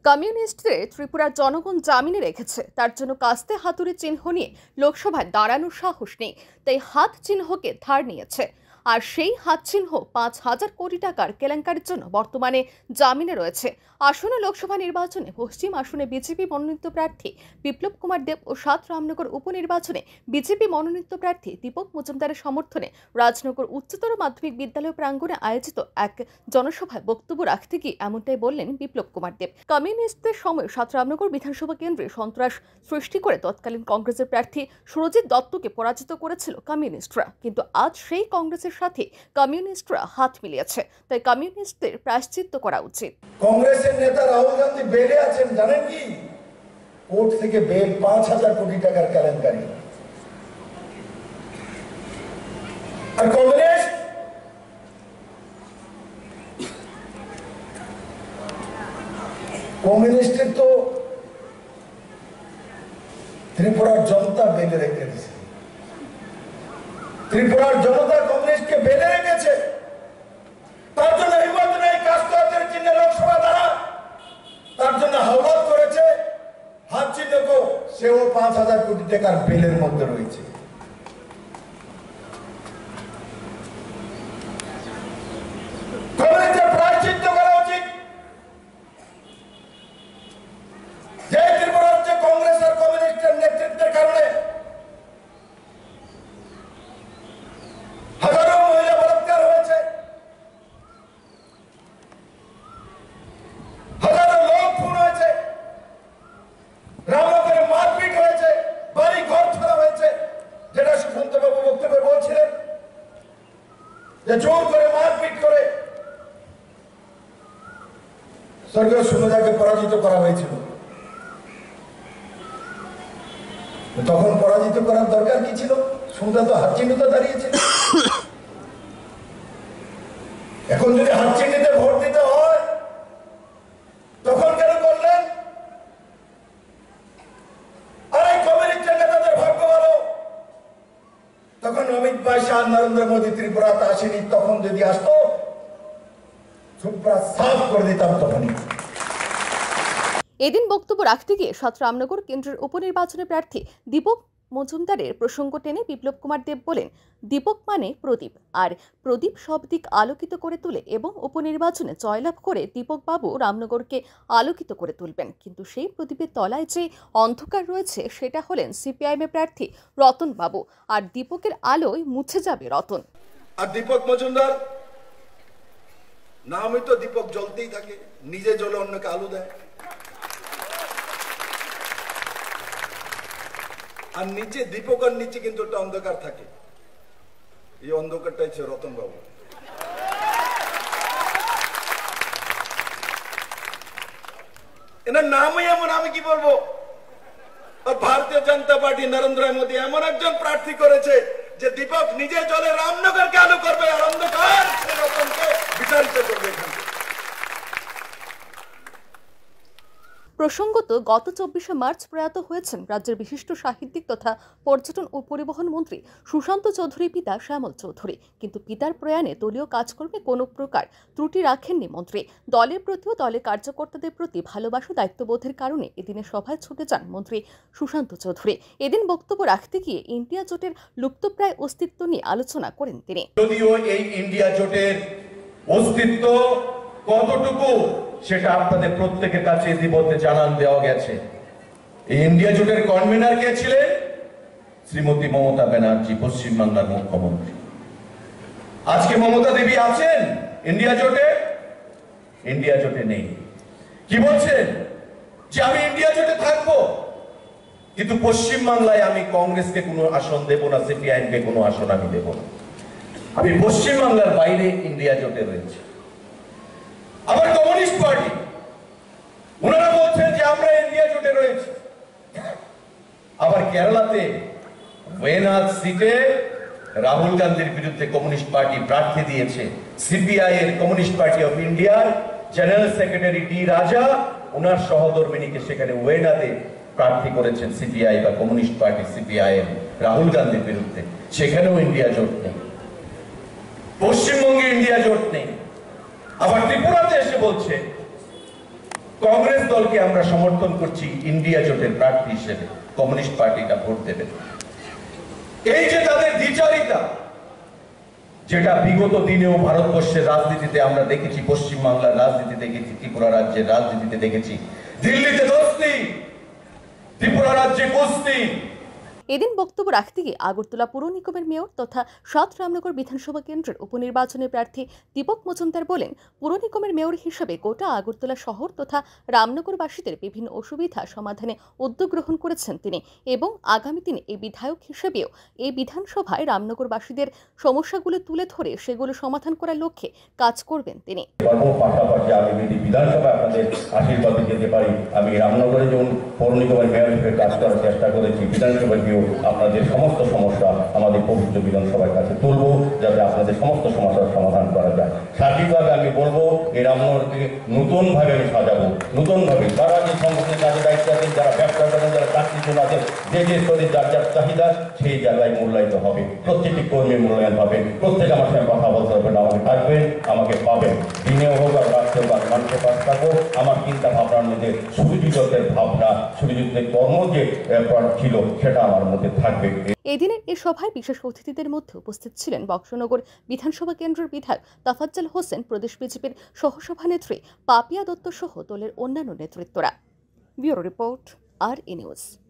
কমিউনিস্টদের ত্রিপুরার জনগণ জামিনে রেখেছে, তার জন্য কাস্তে হাতুড়ি চিহ্ন নিয়ে লোকসভায় দাঁড়ানোর সাহস নেই, তাই হাত চিহ্নকে ধার নিয়েছে। আর সেই হাত চিহ্ন ৫,০০০ কোটি টাকার কেলেঙ্কারির জন্য বর্তমানে জামিনে রয়েছে। আসন্ন লোকসভা নির্বাচনে পশ্চিম আসনে বিজেপি মনোনীত প্রার্থী বিপ্লব কুমার দেব ও ৭ রামনগর উপনির্বাচনে বিজেপি মনোনীত প্রার্থী দীপক মজুমদারের সমর্থনে রাজনগর উচ্চতর মাধ্যমিক বিদ্যালয় প্রাঙ্গণে আয়োজিত এক জনসভায় বক্তব্য রাখতে গিয়ে এমনটাই বললেন বিপ্লব কুমার দেব। কমিউনিস্টদের সময় ৭ রামনগর বিধানসভা কেন্দ্রে সন্ত্রাস সৃষ্টি করে তৎকালীন কংগ্রেসের প্রার্থী সুরজিৎ দত্তকে পরাজিত করেছিল কমিউনিস্টরা, কিন্তু আজ সেই কংগ্রেসের সাথে কমিউনিস্টরা হাত মিলিয়েছে, তাই কমিউনিস্টদের প্রায়শ্চিত্ত করা উচিত। কংগ্রেসের নেতা রাহুল গান্ধী বেলে আছেন, জানেন কি? কোর্ট থেকে বেল ৫,০০০ কোটি টাকার কেলেঙ্কারি। আর কমিউনিস্টের তো ত্রিপুরার জনতা বেলে রেখে দিয়েছে। ত্রিপুরার জনতা কমিউনিস্টকে বেলে রেখেছে, তার জন্য হিম্মত নেই কাস্তে হাতুড়ি চিহ্নে লোকসভা দ্বারা, তার জন্য হাওলাত করেছে। হাত চিহ্নকে সেও ৫,০০০ কোটি টাকার বেলের মধ্যে রয়েছে। কমিউনিস্টের প্রায়শ্চিত্ত করা উচিত। যে ত্রিপুরা রাজ্যে কংগ্রেস আর কমিউনিস্টের নেতৃত্বের কারণে হাজারো মহিলা বলাৎকার হয়েছে, হাজারো লোক খুন হয়েছে, রামনগরে মারপিট হয়েছে, বাড়ি ঘর ছাড়া হয়েছে, যেটা সুশান্ত বাবু বক্তব্যে বলছিলেন যে জোর করে মারপিট করে স্বর্গীয় সুনজাকে পরাজিত করা হয়েছিল। তখন পরাজিত করার দরকার কি ছিল? সুনজা তো হাত চিহ্নিতে দাঁড়িয়েছিল। এখন যদি হাত চিহ্নিতে ভোট দিতে হয় তখন কেন করলেন? আর এই কমিউনিস্টের নেতাদের ভাগ্য ভালো, তখন অমিত শাহ নরেন্দ্র মোদী ত্রিপুরাতে আসেনি, তখন যদি আসতো ত্রিপুরা সাফ করে দিতাম তখনই। এদিন বক্তব্য রাখতে গিয়ে ৭ রামনগর কেন্দ্রের উপনির্বাচনে প্রার্থী দীপক মজুমদারের প্রসঙ্গ টেনে বিপ্লব কুমার দেব বলেন, দীপক মানে প্রদীপ, আর প্রদীপ সব দিক আলোকিত করে তোলে এবং উপনির্বাচনে জয়লাভ করে দীপক বাবু রামনগরকে আলোকিত করে তুলবেন। কিন্তু সেই প্রদীপের তলায় যে অন্ধকার রয়েছে সেটা হলেন সিপিআইএম এর প্রার্থী রতন বাবু, আর দীপকের আলোয় মুছে যাবে রতন। আর দীপক মজুমদার নামই তো দীপক, জ্বলতেই থাকে, নিজে জ্বলে অন্যকে আলো দেয়। আর নিচে দীপকের নিচে কিন্তু একটা অন্ধকার থাকে, এই অন্ধকারটা হচ্ছে রতন বাবু। এনার নামই এমন, আমি কি বলবো। আর ভারতীয় জনতা পার্টি নরেন্দ্র মোদী এমন একজন প্রার্থী করেছে যে দীপক নিজে চলে রামনগরকে আলো করবে আর অন্ধকার রতনকে বিতাড়িত করবে। প্রসঙ্গত, গত ২৪শে মার্চ প্রয়াত হয়েছেন রাজ্যের বিশিষ্ট সাহিত্যিক তথা পর্যটন ও পরিবহন মন্ত্রী সুশান্ত চৌধুরীর পিতা শ্যামল চৌধুরী। কিন্তু পিতার প্রয়াণে দলীয় কাজকর্মে কোনো প্রকার ত্রুটি রাখেননি মন্ত্রী। দলের প্রতিও দলের কার্যকর্তাদের প্রতি ভালোবাসা দায়িত্ববোধের কারণে এদিনের সভায় ছুটে যান মন্ত্রী সুশান্ত চৌধুরী। এদিন বক্তব্য রাখতে গিয়ে ইন্ডিয়া জোটের লুপ্তপ্রায় অস্তিত্ব নিয়ে আলোচনা করেন তিনি। যদিও এই ইন্ডিয়া জোটের অস্তিত্ব কতটুকু সেটা আপনাদের প্রত্যেকের কাছে ইতিমধ্যে জানান দেওয়া গেছে। এই ইন্ডিয়া জোটের কনভেনার কে ছিলেন? শ্রীমতী মমতা ব্যানার্জি, পশ্চিমবাংলার মুখ্যমন্ত্রী। আজকে মমতা দেবী আছেন ইন্ডিয়া জোটে? ইন্ডিয়া জোটে নেই। কি বলছেন যে আমি ইন্ডিয়া জোটে থাকবো, কিন্তু পশ্চিমবাংলায় আমি কংগ্রেসকে কোনো আসন দেব না, সিপিআইএম কে কোনো আসন আমি দেব না। আমি পশ্চিমবাংলার বাইরে ইন্ডিয়া জোটে রয়েছে। আবার কমিউনিস্ট পার্টি ওনারা বলছেন যে আমরা ইন্ডিয়া জোটে রয়েছি। আবার কেরালাতে ওয়েনাদ সিটে রাহুল গান্ধীর বিরুদ্ধে কমিউনিস্ট পার্টি প্রার্থী দিয়েছে। সিপিআই এর কমিউনিস্ট পার্টি অফ ইন্ডিয়ার জেনারেল সেক্রেটারি ডি রাজা ওনার সহধর্মিনীকে সেখানে ওয়েনাদে প্রার্থী করেছেন সিপিআই বা কমিউনিস্ট পার্টি সিপিআইএম রাহুল গান্ধীর বিরুদ্ধে। সেখানেও ইন্ডিয়া জোট নেই, পশ্চিমবঙ্গে ইন্ডিয়া জোট নেই। আবার ত্রিপুরাতে এসে বলছে কংগ্রেস দলকে আমরা সমর্থন করছি ইন্ডিয়া জোটের প্রার্থী হিসেবে, কমিউনিস্ট পার্টিটা ভোট দেবে। এই যে তাদের দ্বিচারিতা, যেটা বিগত দিনেও ভারতবর্ষের রাজনীতিতে আমরা দেখেছি, পশ্চিমবাংলার রাজনীতি দেখেছি, ত্রিপুরা রাজ্যের রাজনীতিতে দেখেছি, দিল্লিতে দোস্তি, ত্রিপুরা রাজ্যে কুস্তি। এদিন বক্তব্য রাখতে গিয়ে আগরতলা পুর নিগমের মেয়র তথা ৭ রামনগর বিধানসভা কেন্দ্রের উপনির্বাচনের প্রার্থী দীপক মজুমদার বলেন, পুর নিগমের মেয়র হিসেবে গোটা আগরতলা শহর তথা রামনগরবাসীদের বিভিন্ন অসুবিধা সমাধানে উদ্যোগ গ্রহণ করেছেন তিনি এবং আগামী দিনে এই বিধায়ক হিসেবেও এই বিধানসভায় রামনগরবাসীদের সমস্যাগুলো তুলে ধরে সেগুলো সমাধান করার লক্ষ্যে কাজ করবেন তিনি। পাশাপাশি আমি যদি বিধানসভায় আপনাদের আশীর্বাদে যেতে পারি, আমি রামনগরে যেমন পৌর নিগমের মেয়র হিসেবে কাজ করার চেষ্টা করেছি, বিধানসভায় গিয়েও আপনাদের সমস্ত সমস্যা আমাদের পবিত্র বিধানসভার কাছে তুলব, যাতে আপনাদের সমস্ত সমস্যার সমাধান করা যায়। সঠিকভাবে আমি বলবো, এই রামনগরকে নতুনভাবে আমি সাজাবো, নতুনভাবে তারা যে সংগঠনের কাজে দায়িত্ব আছেন, যারা ব্যবসা করেন, যারা চাকরির জন্য আছেন, যে স্তরে যার যার চাহিদা সেই জায়গায় মূল্যায়িত হবে, প্রত্যেকটি কর্মীর মূল্যায়ন হবে, প্রত্যেকে আমার সঙ্গে কথা বলতে হবে, আমাকে থাকবেন, আমাকে পাবেন, দিনেও হোক আর রাত্রে হোক মানুষের পাশ থাকবো। আমার চিন্তা ভাবনার মধ্যে সুবিযুক্তের ভাবনা, সুবিযুক্তের কর্ম যে ছিল সেটা আমার মধ্যে থাকবে। এদিনের এই সভায় বিশেষ অতিথিদের মধ্যে উপস্থিত ছিলেন বক্সনগর বিধানসভা কেন্দ্রের বিধায়ক তাফাজ্জল হোসেন, প্রদেশ বিজেপির সহসভানেত্রী পাপিয়া দত্ত সহ দলের অন্যান্য নেতৃত্বরা। Bureau report, R news.